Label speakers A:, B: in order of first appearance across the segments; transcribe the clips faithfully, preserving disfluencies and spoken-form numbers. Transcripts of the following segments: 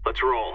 A: Let's roll.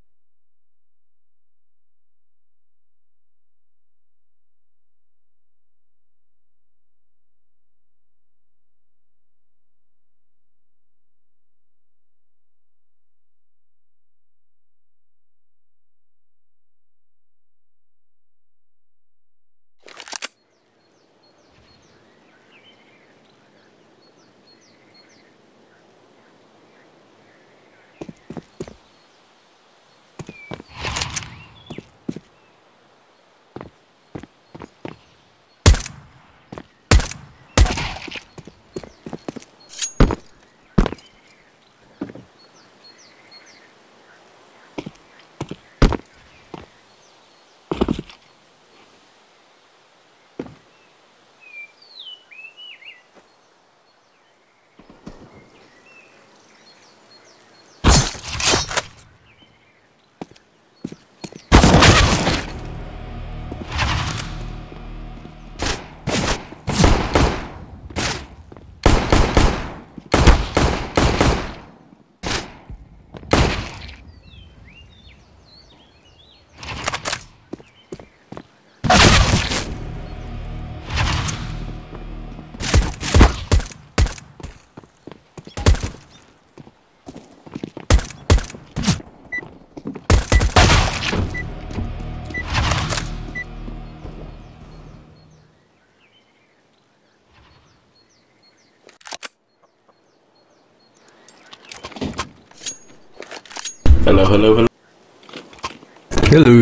B: Hello, hello, hello.
C: Hello.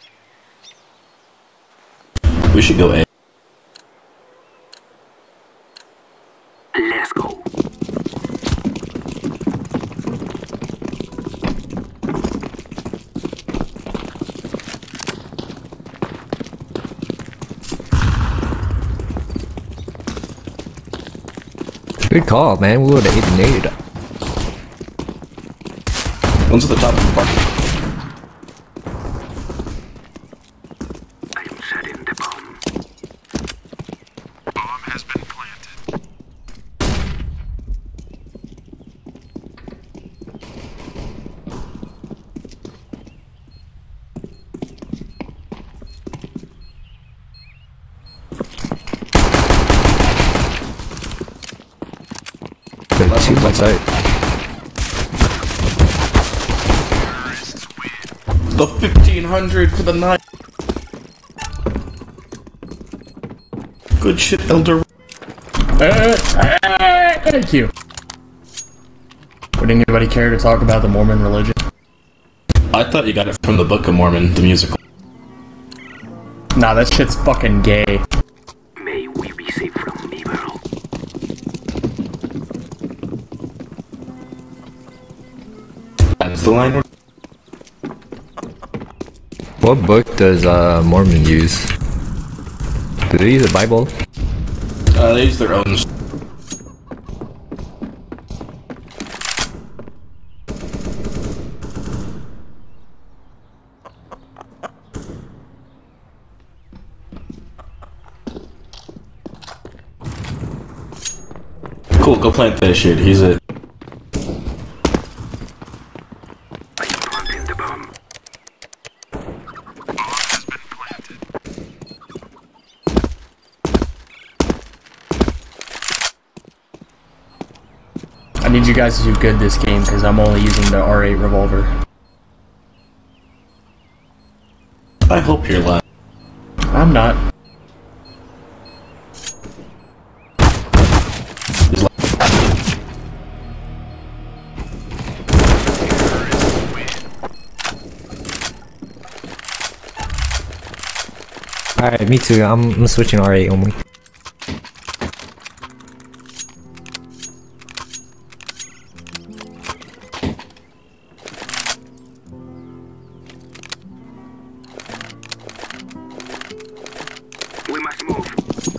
B: We should go A.
A: Let's go.
C: Good call, man. We would have eight and eight.
B: One's at the top of the park.
A: I'm setting the bomb. Bomb has been planted.
C: Wait, two outside.
B: The fifteen hundred for the night. Good shit, Elder.
D: Uh, uh, thank you. Would anybody care to talk about the Mormon religion?
B: I thought you got it from the Book of Mormon, the musical.
D: Nah, that shit's fucking gay.
A: May we be safe from evil.
B: That's the line.
C: What book does uh, Mormon use? Do they use the Bible?
B: Uh, they use their own. Cool, go plant that shit. He's it.
A: I'm planting the bomb. Bomb has been planted.
D: I need you guys to do good this game because I'm only using the R eight revolver.
B: I hope you're lying.
D: I'm not.
B: He's lying.
C: Alright, me too. I'm, I'm switching R eight only.
A: We must move.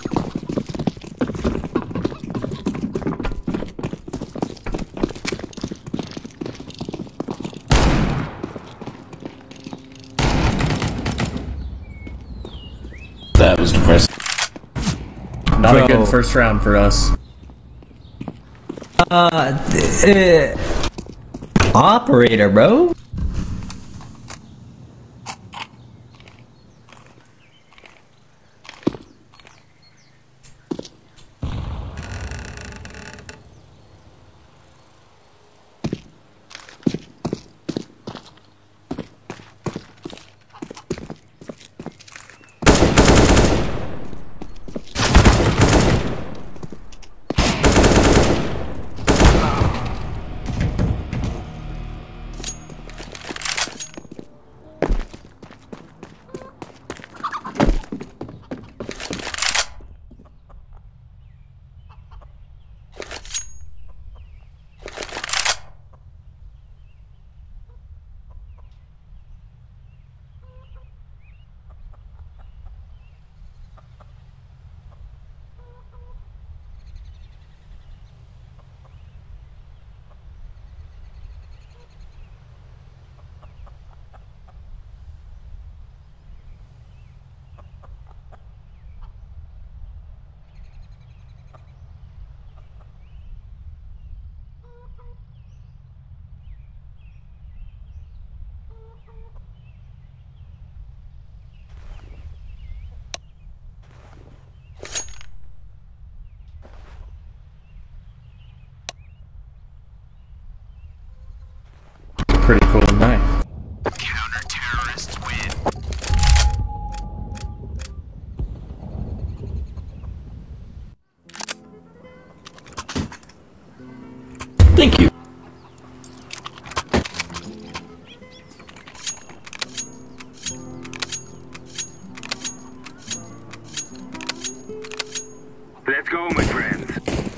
B: That was depressing.
D: Not
C: Bro.
D: a good first round for us.
C: Uh, uh, operator, bro.
D: pretty cool knife.
A: Counter-terrorists win.
B: Thank you.
A: Let's go, my friends.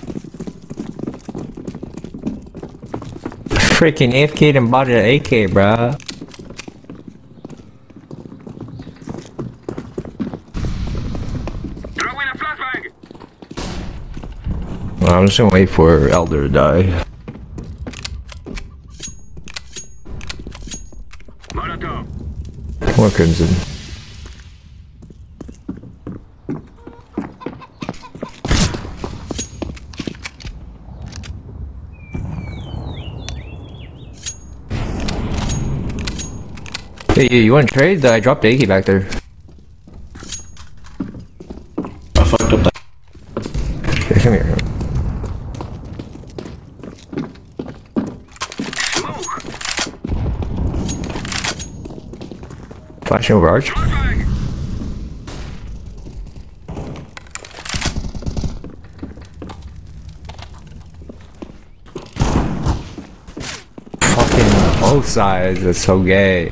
C: Freaking A F K'd and bought an A K, bruh.
A: Throw in a flashbang.
C: Well, I'm just gonna wait for Elder to die.
A: Molotov.
C: More Crimson. Hey, you, you want to trade? I dropped the A K back there.
B: I fucked up that.
C: Okay, come here.
A: Smoke.
C: Flashing over arch.
A: Flashbang.
C: Fucking both sides, that's so gay.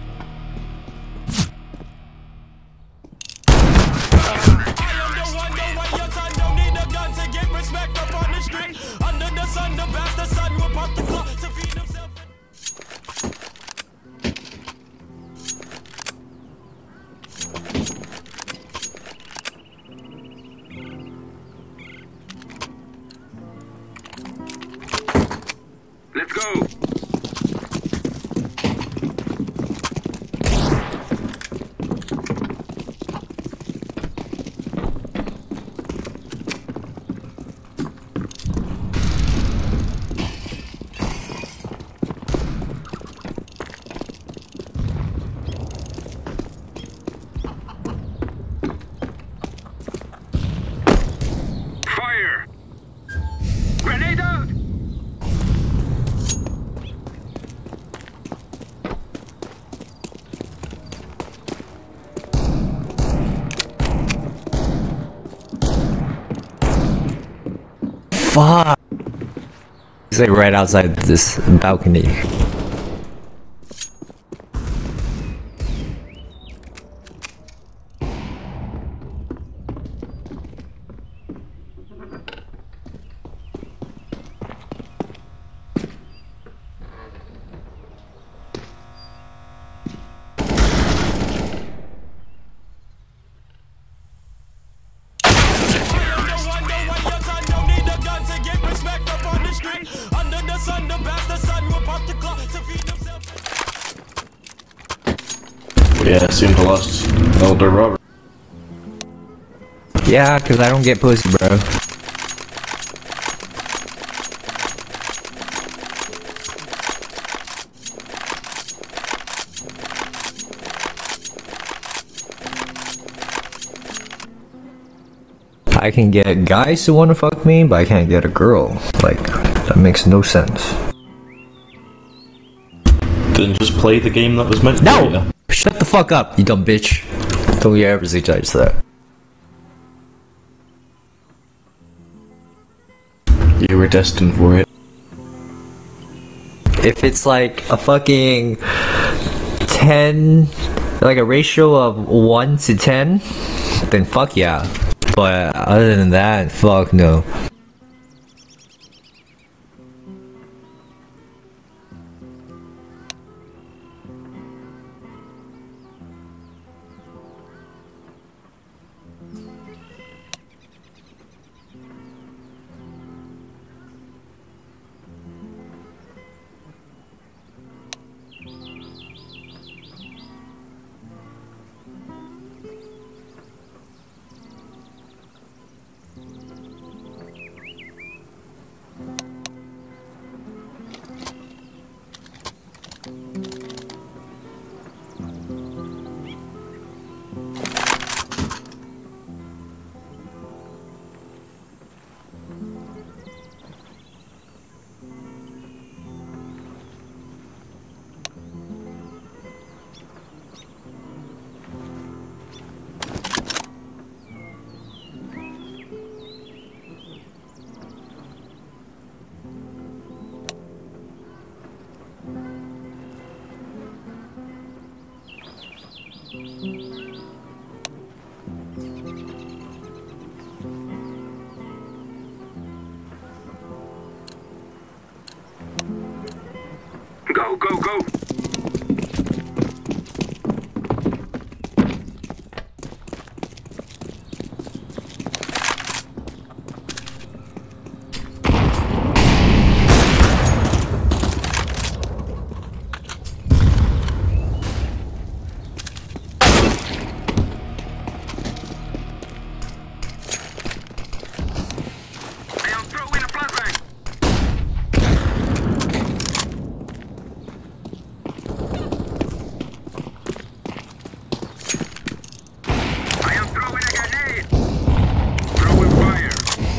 A: Let's go. Fire. Grenade out.
C: Fuck. He's like right outside this balcony.
B: Yeah, seemed to lost Elder Robert.
C: Yeah, cause I don't get pussy, bro. I can get guys to wanna fuck me, but I can't get a girl. Like, that makes no sense.
B: Then just play the game that was meant for you.
C: No! Shut the fuck up, you dumb bitch. Don't you ever say judge that.
B: You were destined for it.
C: If it's like a fucking ten, like a ratio of one to ten, then fuck yeah. But other than that, fuck no.
A: Go, go, go! I am throwing a flashbang! I am throwing a grenade! Throwing fire!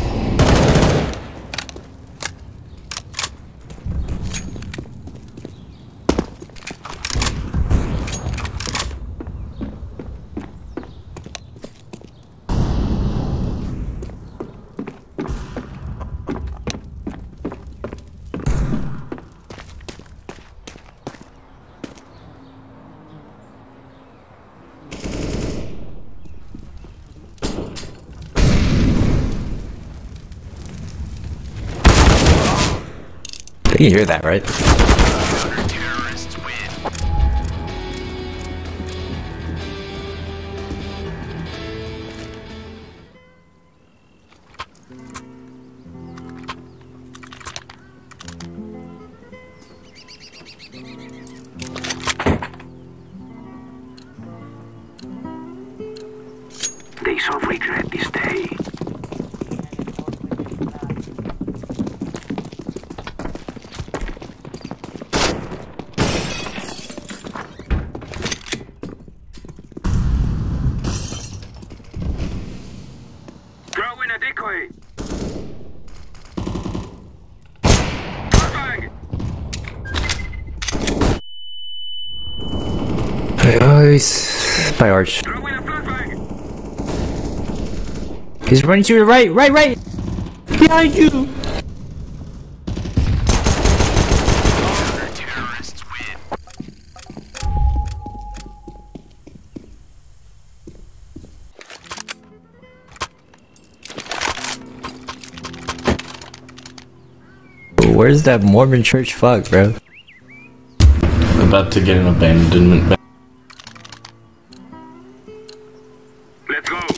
C: You hear that, right?
A: They shall regret this day. Throwing a decoy! Flashbang!
C: Oh, he's my arch.
A: Throwing a flashbang!
C: He's running to the right, right, right! Behind you! Where's that Mormon church? Fuck, bro.
B: About to get an abandonment.
A: Let's go!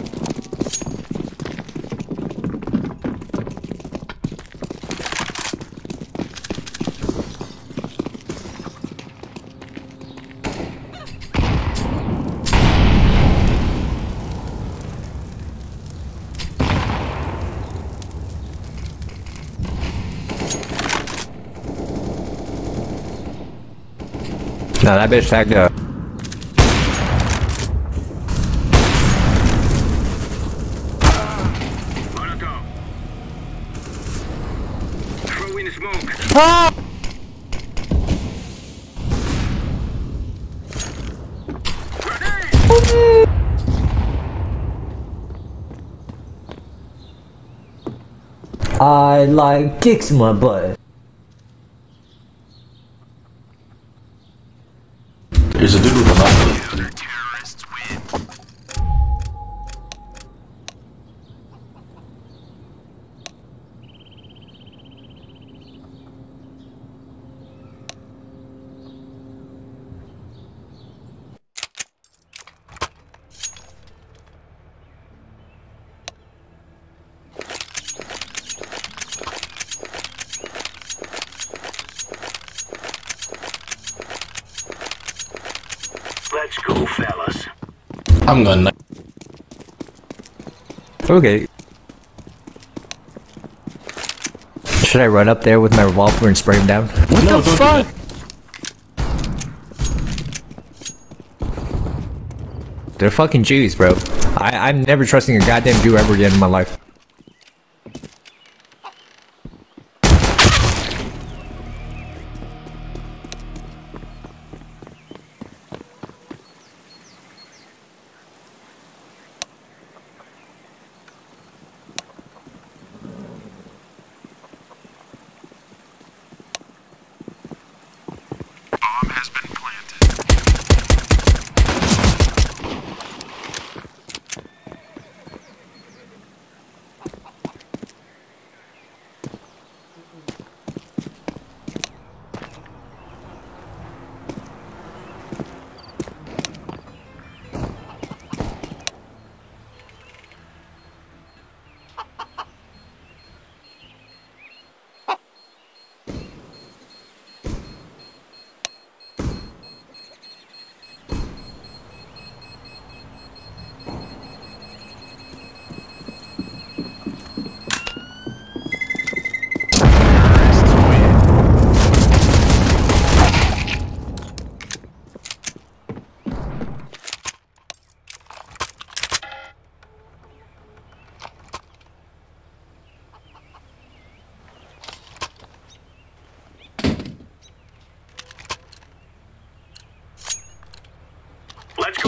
C: No, that bitch tagged up.
A: Molotov! Throwing smoke!
C: Ah!
A: Grenade!
C: I like dicks in my butt.
B: There's a dude with a knife.
A: Let's go, fellas.
B: I'm gonna.
C: Okay. Should I run up there with my revolver and spray him down? What
B: No,
C: the
B: don't do
C: fuck?
B: that.
C: They're fucking Jews, bro. I I'm never trusting a goddamn Jew ever again in my life.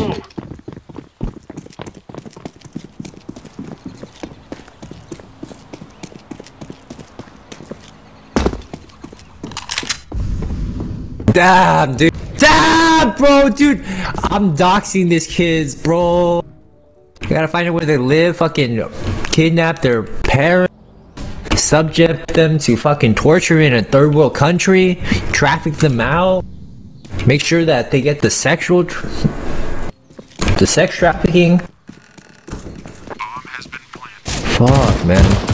A: go.
C: Damn, dude. Damn, bro, dude. I'm doxing these kids, bro. You gotta find out where they live, fucking kidnap their parents, subject them to fucking torture in a third world country, traffic them out, make sure that they get the sexual, tr the sex trafficking.
A: Bomb has been planted.
C: Fuck, man.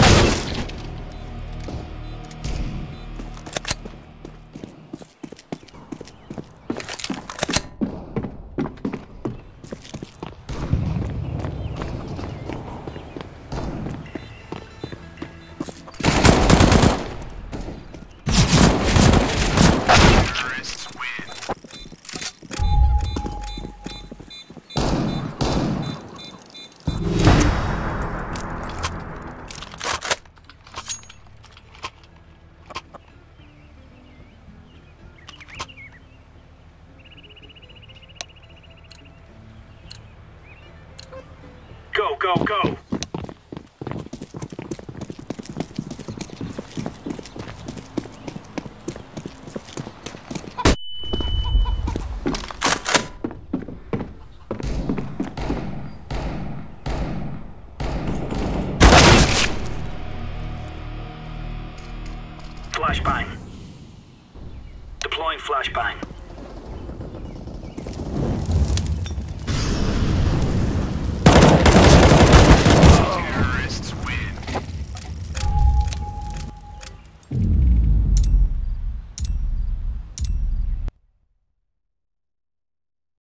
A: Terrorists win. Go, go, go. Flashbang. Deploying flashbang.